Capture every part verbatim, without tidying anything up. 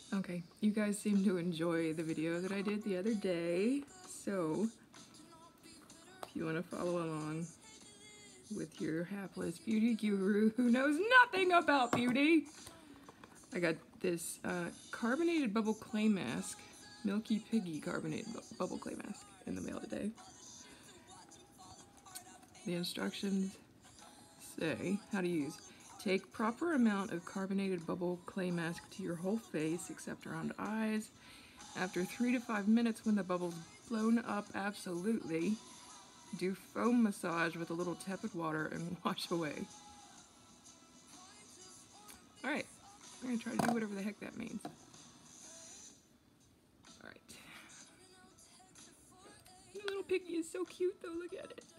Okay, you guys seem to enjoy the video that I did the other day, so if you want to follow along with your hapless beauty guru who knows nothing about beauty, I got this uh, carbonated bubble clay mask, Milky Piggy carbonated bu bubble clay mask in the mail today. The instructions say how to use. Take proper amount of carbonated bubble clay mask to your whole face except around eyes. After three to five minutes when the bubble's blown up absolutely, do foam massage with a little tepid water and wash away. Alright, I'm gonna try to do whatever the heck that means. Alright. The little piggy is so cute though, look at it.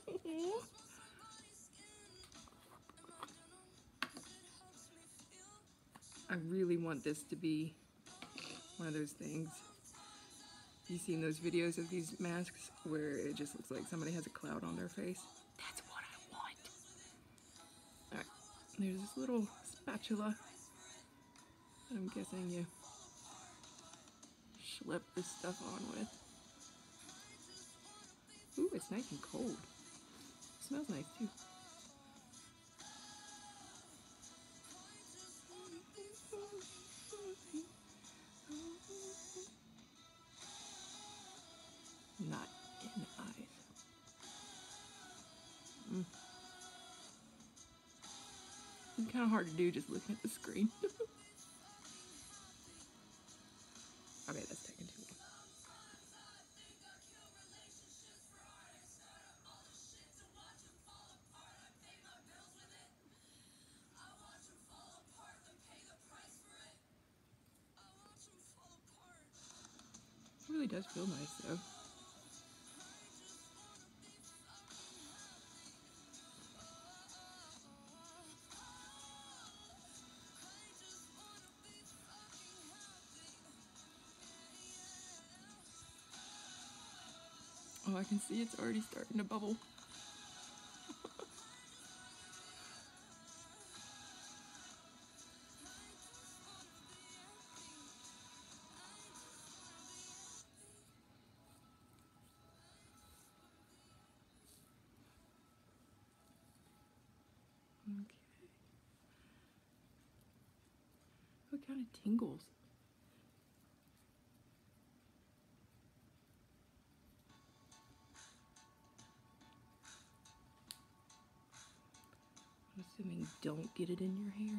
I really want this to be one of those things. You've seen those videos of these masks where it just looks like somebody has a cloud on their face? That's what I want. Alright, there's this little spatula that I'm guessing you schlep this stuff on with. Ooh, it's nice and cold. It smells nice too. Not in the eyes. Mm. It's kind of hard to do just looking at the screen. Okay, that's taking too long. It really does feel nice though. Oh, I can see it's already starting to bubble. Okay. What kind of tingles? I'm assuming don't get it in your hair.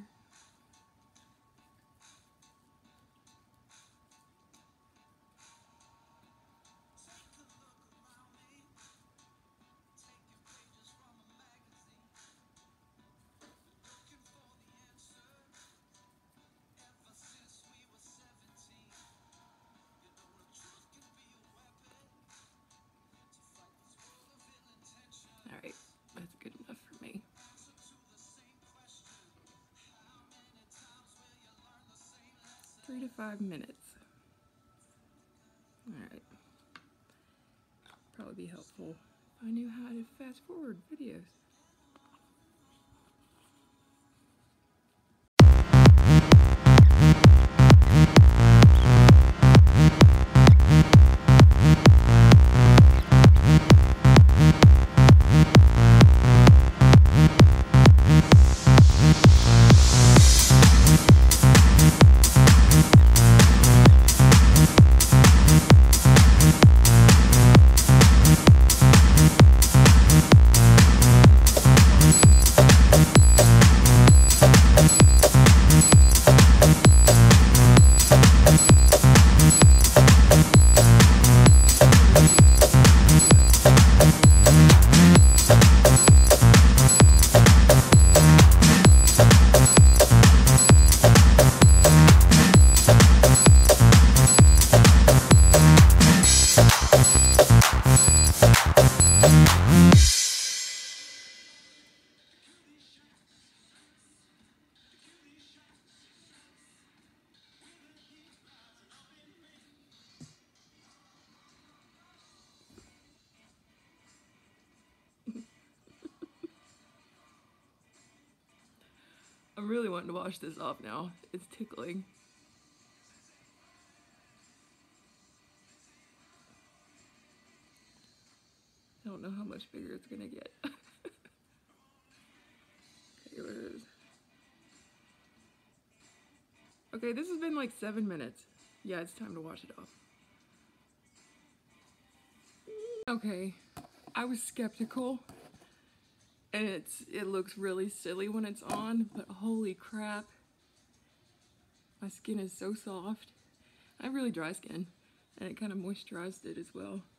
Alright, that's good enough for me. Three to five minutes. Alright. Probably be helpful if I knew how to fast forward videos. I'm really wanting to wash this off now. It's tickling. don't know how much bigger it's gonna get. Okay, what is... Okay, this has been like seven minutes. Yeah, it's time to wash it off. Okay, I was skeptical, and it's it looks really silly when it's on, but holy crap, my skin is so soft. I have really dry skin, and it kind of moisturized it as well.